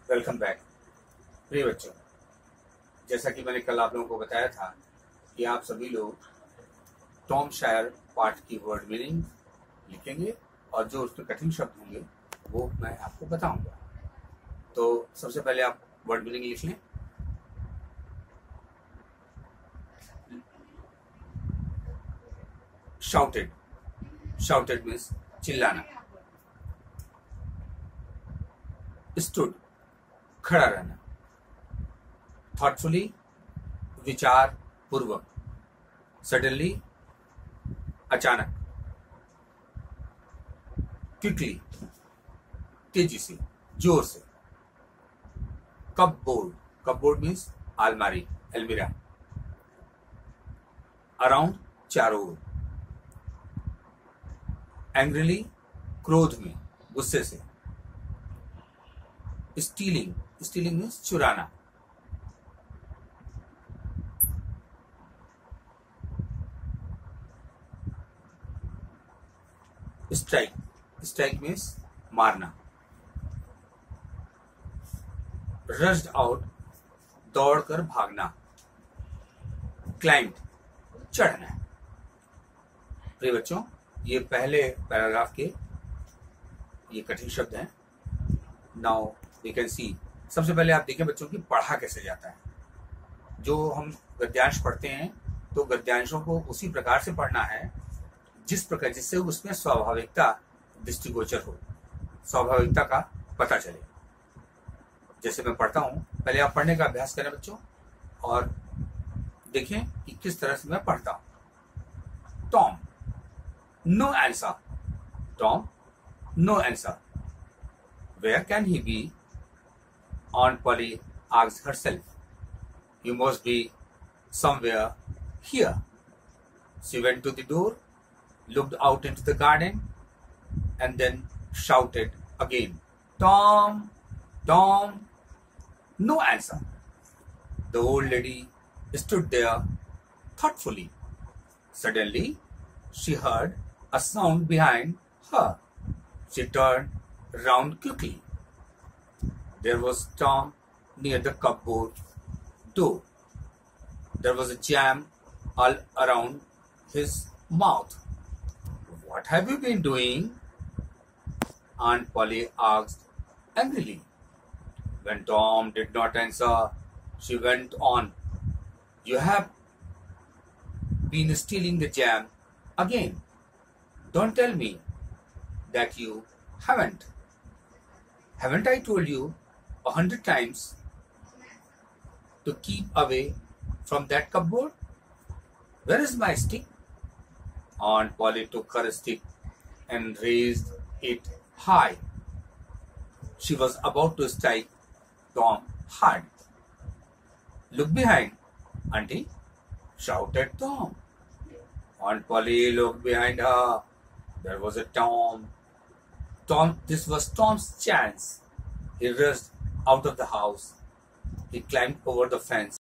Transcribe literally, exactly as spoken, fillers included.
Welcome back. प्रिय बच्चों, जैसा कि मैंने कल आप लोगों को बताया था कि आप सभी लोग टॉम शायर पाठ की वर्ड मीनिंग लिखेंगे और जो उसमें कठिन शब्द होंगे वो मैं आपको बताऊंगा। तो सबसे पहले आप वर्ड मीनिंग लिख लें। शाउटेड, शाउटेड मीन्स चिल्लाना। स्टूड, खड़ा रहना। थॉटफुली, विचार पूर्वक। सडनली, अचानक। क्विकली, तेजी से, जोर से। कपबोर्ड, कपबोर्ड मीन्स अलमारी, अलमीरा। अराउंड, चारों ओर। एंग्रीली, क्रोध में, गुस्से से। स्टीलिंग, स्टीलिंग मीन्स चुराना। स्ट्राइक, स्ट्राइक मीन्स मारना। रश्ड आउट, दौड़कर भागना। क्लाइंब, चढ़ना। प्रिय बच्चों, ये पहले पैराग्राफ के ये कठिन शब्द हैं। Now we can see. सबसे पहले आप देखें बच्चों की पढ़ा कैसे जाता है। जो हम गद्यांश पढ़ते हैं तो गद्यांशों को उसी प्रकार से पढ़ना है जिस प्रकार जिससे उसमें स्वाभाविकता दृष्टिगोचर हो, स्वाभाविकता का पता चले। जैसे मैं पढ़ता हूं, पहले आप पढ़ने का अभ्यास करें बच्चों और देखें कि किस तरह से मैं पढ़ता हूं। Tom, no answer. Tom, no answer. Where can he be? Aunt Polly asked herself. You must be somewhere here. She went to the door, looked out into the garden, and then shouted again, Tom, Tom. No answer. The old lady stood there thoughtfully. Suddenly, she heard a sound behind her. She turned round quickly. There was Tom near the cupboard door. There was a jam all around his mouth. What have you been doing? Aunt Polly asked angrily. When Tom did not answer, she went on. You have been stealing the jam again. Don't tell me that you haven't. Haven't I told you a hundred times to keep away from that cupboard? Where is my stick? Aunt Polly took her stick and raised it high. She was about to strike Tom hard. Look behind, Auntie, shouted Tom. Aunt Polly looked behind her. There was a Tom. Tom, this was Tom's chance. He rushed out of the house. He climbed over the fence